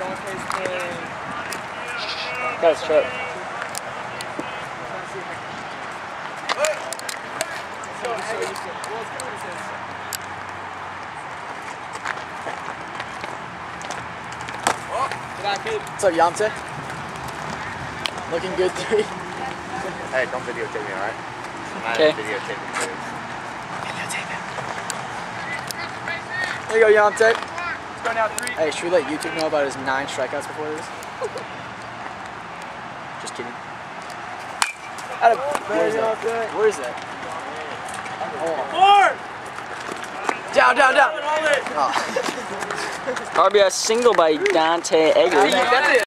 Guys, shut up. What's up, Yamte? Looking good, three. Hey, don't videotape me, alright? Okay. Videotape me, please. Videotape him. There you go, Yamte. Let's go now, 3. Hey, should we let YouTube know about his 9 strikeouts before this? Just kidding. Where is that? Where is that? Oh. Down. Oh. RBI single by Dante Eggers.